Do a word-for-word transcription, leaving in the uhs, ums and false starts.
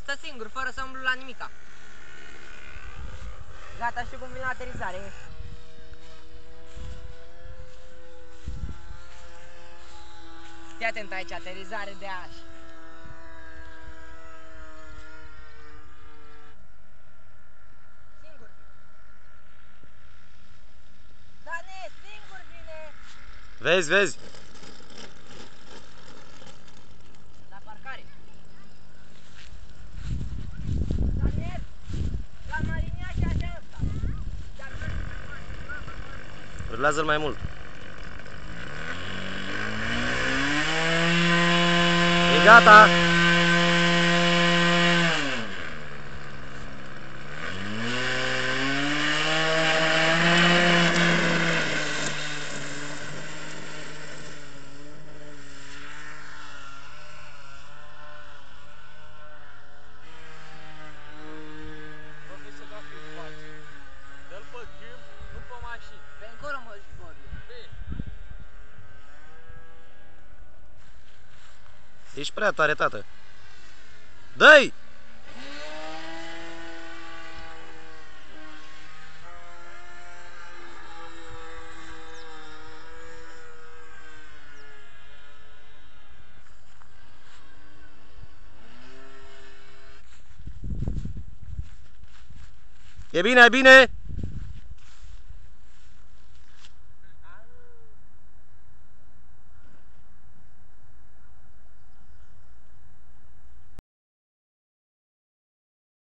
Stă singur, fără să umblu la nimica. Gata, știu cum vin la aterizare. Fii atent aici, aterizare de ași. Singur vine. Dane, singur vine! Vezi, vezi? La parcare. Daniel, la Marinia și așa ăsta. Urlează-l mai mult. E gata! Dă-l pe câmp, nu pe mașini. Pe încolo mă zbor eu. Ești prea tare, tată. Dă-i! E bine, e bine!